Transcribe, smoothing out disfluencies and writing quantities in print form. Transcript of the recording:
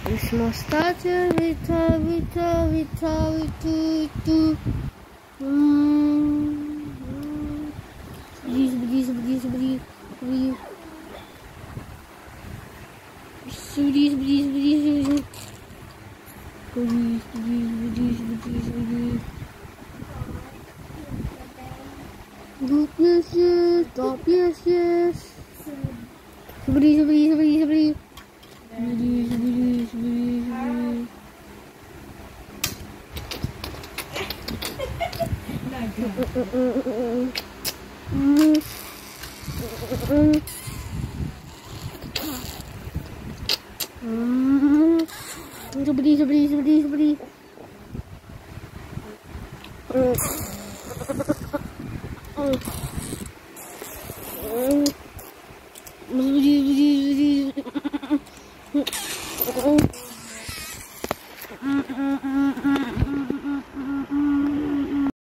Semua starter Vita itu. Seberi. Good, yes. Top, yes. Seberi. Seberi. Seberi.